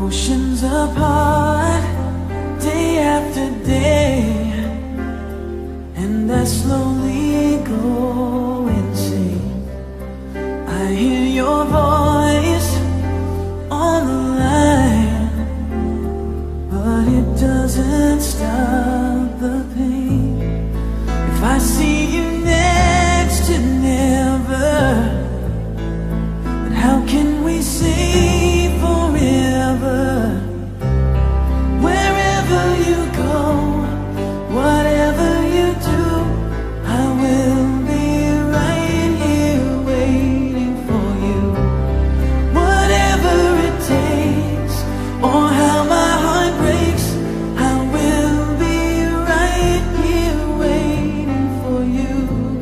Oceans apart, day after day, and I slowly go insane. I hear your voice on the line, but it doesn't stop the pain. If I see you next to never, then how can we say forever? Wherever you go, whatever you do, I will be right here waiting for you. Whatever it takes, or how my heart breaks, I will be right here waiting for you.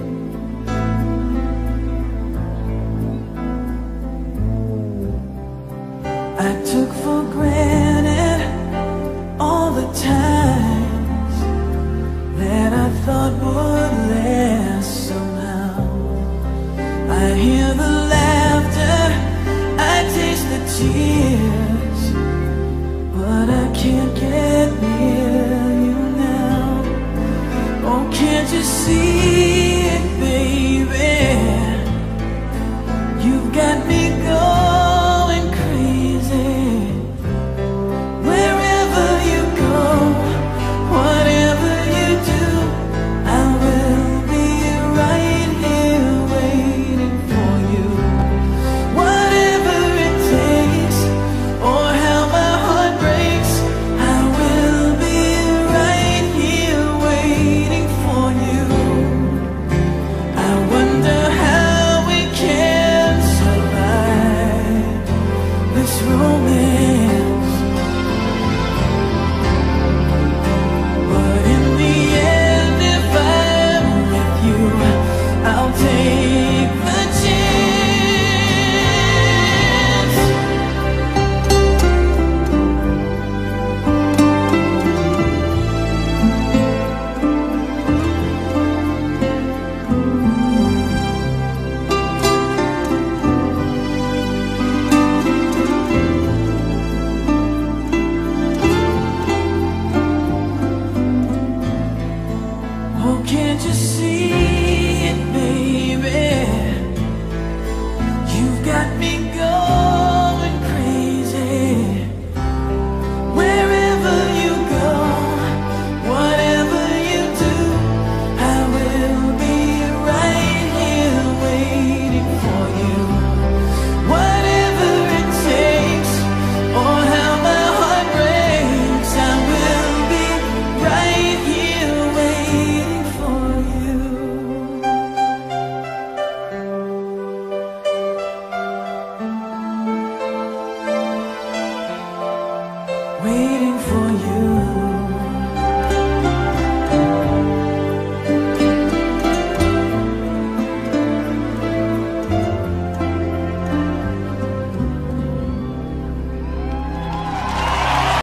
I took for granted all the times that I thought would last somehow. I hear the laughter, I taste the tears, but I can't get near you now. Oh, can't you see